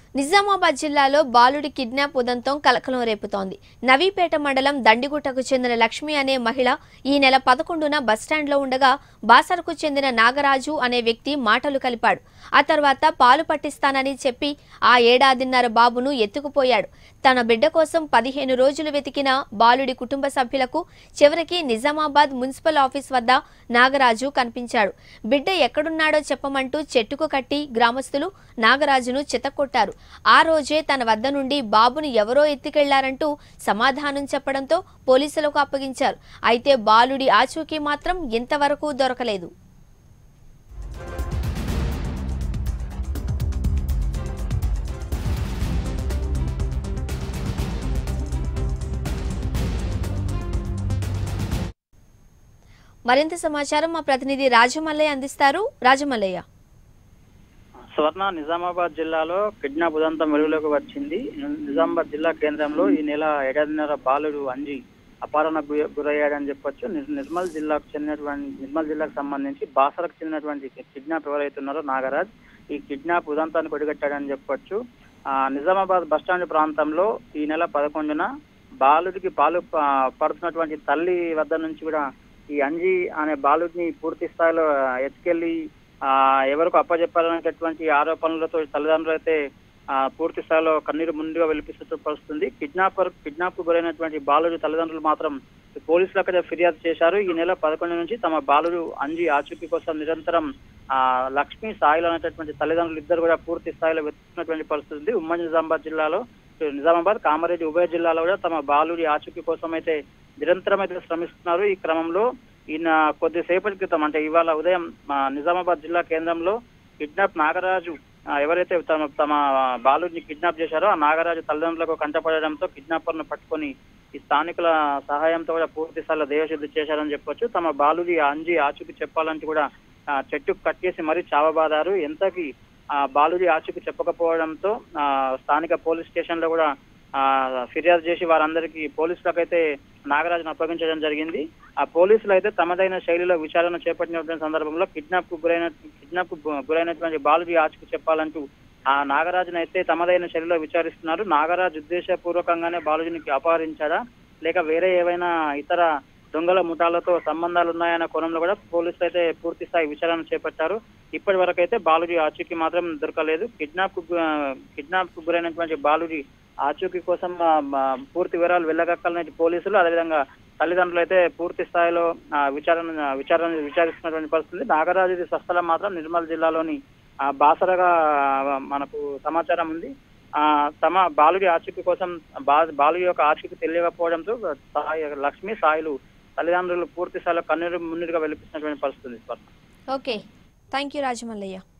నిజామాబాద్ జిల్లాలో బాలుడి కిడ్నాప్ ఉదంతం కలకలం రేపుతోంది. నవీపేట మండలం దండిగుట్టకు చెందిన లక్ష్మి అనే మహిళ ఈ నెల 11న బస్టాండ్లో ఉండగా బాసరకు చెందిన నాగరాజు అనే వ్యక్తి మాటలు కలిపాడు. ఆ తర్వాత పాలు పట్టిస్తానని చెప్పి ఆ ఏడాదిన్నర బాబును ఎత్తుకుపోయాడు. తన బిడ్డ కోసం 15 రోజులు వెతికిన బాలుడి కుటుంబ సభ్యులకు చివరికి నిజామాబాద్ మున్సిపల్ ఆఫీస్ వద్ద నాగరాజు కనిపించాడు. బిడ్డ ఎక్కడున్నాడో చెప్పమంటూ చెట్టుకు కట్టి గ్రామస్తులు నాగరాజును చితక్కొట్టారు. ఆ రోజే తన వద్ద నుండి బాబును ఎవరో ఎత్తుకెళ్లారంటూ సమాధానం చెప్పడంతో పోలీసులకు అప్పగించారు. అయితే బాలుడి ఆచూకీ మాత్రం ఇంతవరకు దొరకలేదు. మరింత సమాచారం మా ప్రతినిధి రాజమల్లయ్య అందిస్తారు. రాజమల్లయ్య. స్వర్ణ నిజామాబాద్ జిల్లాలో కిడ్నాప్ ఉదంతం వెలుగులోకి వచ్చింది. నిజామాబాద్ జిల్లా కేంద్రంలో ఈ నెల ఏడాదిన్నర బాలుడు అంజి అపహరణకు గురయ్యాడని చెప్పొచ్చు. నిర్మల్ జిల్లాకు సంబంధించి బాసరకు చెందినటువంటి కిడ్నాప్ ఎవరైతే ఉన్నారో నాగరాజ్ ఈ కిడ్నాప్ ఉదంతాన్ని కొడిగట్టాడని చెప్పొచ్చు. నిజామాబాద్ బస్టాండ్ ప్రాంతంలో ఈ నెల 11న బాలుడికి పాలు పడుతున్నటువంటి తల్లి వద్ద నుంచి కూడా ఈ అంజి అనే బాలుడిని పూర్తి స్థాయిలో ఎత్తుకెళ్లి ఎవరికి అప్పచెప్పాలనేటటువంటి ఆరోపణలతో తల్లిదండ్రులు అయితే పూర్తి స్థాయిలో కన్నీరు ముందుగా వెలిపిస్తూ పరుస్తుంది. కిడ్నాప్ గురైనటువంటి బాలుడు తల్లిదండ్రులు మాత్రం పోలీసులకు ఫిర్యాదు చేశారు. ఈ నెల 11 నుంచి తమ బాలుడు అంజి ఆచూకీ కోసం నిరంతరం లక్ష్మి సాయిలు అనేటటువంటి తల్లిదండ్రులు ఇద్దరు కూడా పూర్తి స్థాయిలో వెతుకుతున్నటువంటి పరిస్థితి ఉంది. ఉమ్మడి నిజామాబాద్ కామారెడ్డి ఉభయ జిల్లాలో కూడా తమ బాలుడి ఆచూకీ కోసం అయితే నిరంతరం అయితే శ్రమిస్తున్నారు. ఈ క్రమంలో ఈయన కొద్దిసేపటి క్రితం అంటే ఇవాళ ఉదయం నిజామాబాద్ జిల్లా కేంద్రంలో కిడ్నాప్ నాగరాజు ఎవరైతే తమ బాలుడిని కిడ్నాప్ చేశారో ఆ నాగరాజు తల్లిదండ్రులకు కంటపడడంతో కిడ్నాపర్ను పట్టుకొని ఈ స్థానికుల సహాయంతో కూడా పూర్తి స్థాయిలో దేవశుద్ధి చేశారని చెప్పొచ్చు. తమ బాలుడి అంజి ఆచూకీ చెప్పాలంటూ కూడా చెట్టుకు కట్టేసి మరీ చావబాదారు. ఎంతకి బాలుడి ఆచూకీ చెప్పకపోవడంతో స్థానిక పోలీస్ స్టేషన్ లో కూడా ఫిర్యాదు చేసి వారందరికీ పోలీసులకు అయితే నాగరాజును అప్పగించడం జరిగింది. ఆ పోలీసులు అయితే తమదైన శైలిలో విచారణ చేపట్టినటువంటి సందర్భంలో కిడ్నాప్ గురైనటువంటి బాలుడి ఆచూకీ చెప్పాలంటూ ఆ నాగరాజును అయితే తమదైన శైలిలో విచారిస్తున్నారు. నాగరాజు ఉద్దేశపూర్వకంగానే బాలుడిని అపహరించాడా లేక వేరే ఏవైనా ఇతర దొంగల ముఠాలతో సంబంధాలు ఉన్నాయన్న కోణంలో కూడా పోలీసులు అయితే పూర్తి స్థాయి విచారణ చేపట్టారు. ఇప్పటి వరకు అయితే బాలుడి ఆచూకీ మాత్రం దొరకలేదు. కిడ్నాప్ గురైనటువంటి బాలుడి ఆచూకీ కోసం పూర్తి వివరాలు వెళ్ళగక్కాలని పోలీసులు అదేవిధంగా తల్లిదండ్రులు అయితే పూర్తి స్థాయిలో విచారిస్తున్నటువంటి పరిస్థితి. నాగరాజు స్వస్థలం మాత్రం నిర్మల్ జిల్లాలోని బాసరగా మనకు సమాచారం ఉంది. తమ బాలుడి ఆచూకీ కోసం బాలుడి యొక్క ఆచూకీ తెలియకపోవడంతో లక్ష్మి సాయిలు తల్లిదండ్రులు పూర్తి స్థాయిలో కన్నీరు మున్నీరుగా వెలిపిస్తున్నటువంటి పరిస్థితి. Okay, thank you Rajamallaiah.